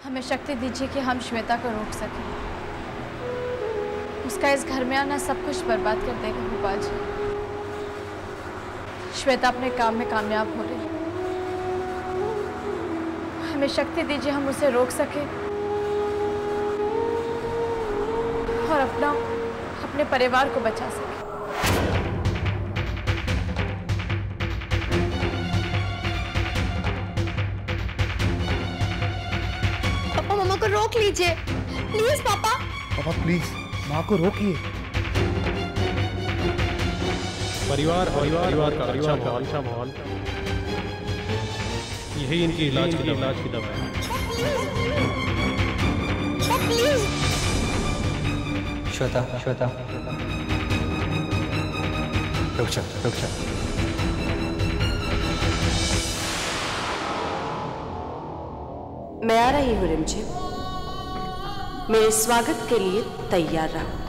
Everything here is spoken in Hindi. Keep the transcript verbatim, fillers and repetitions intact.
हमें शक्ति दीजिए कि हम श्वेता को रोक सकें। उसका इस घर में आना सब कुछ बर्बाद कर देगा भोपाल जी। श्वेता अपने काम में कामयाब हो रही है। हमें शक्ति दीजिए हम उसे रोक सके और अपना अपने परिवार को बचा सके। पापा मम्मा को रोक लीजिए प्लीज। पापा पापा प्लीज माँ को रोकिए। परिवार परिवार परिवार का अच्छा माहौल अच्छा माहौल यही इनकी इलाज की इलाज की दवा है। प्लीज श्वेता श्वेता रुक जा रुक जा। मैं आ रही हूँ रिमझिम, मेरे स्वागत के लिए तैयार रहो।